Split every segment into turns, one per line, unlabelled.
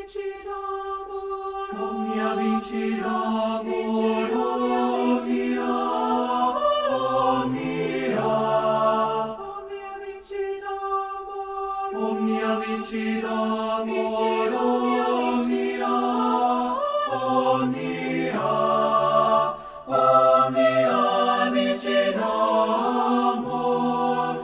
vincit amor,
Omnia vincit amor,
Omnia vincit amor,
Omnia
vincit amor,
Omnia vincit amor,
vincit omnia vincit
Omnia vincit amor,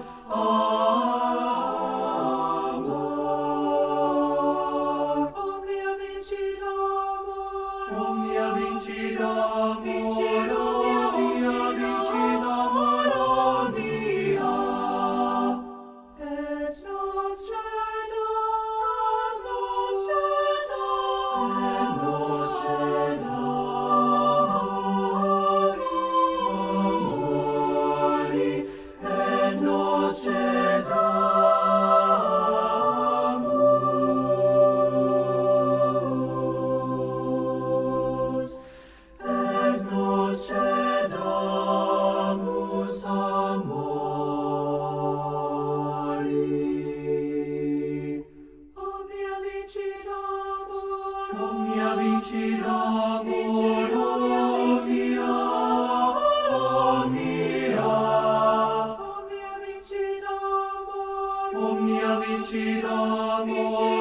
Omnia vincit amor,
Omnia vincit amor,
vincit omnia vincit amor, omnia. Et nostre amori, et nostre damus, et nostre damus amori. Omnia vincit amor,
Omnia vincit amor,
vincit omnia vincit
Omnia vincit amor,
vincit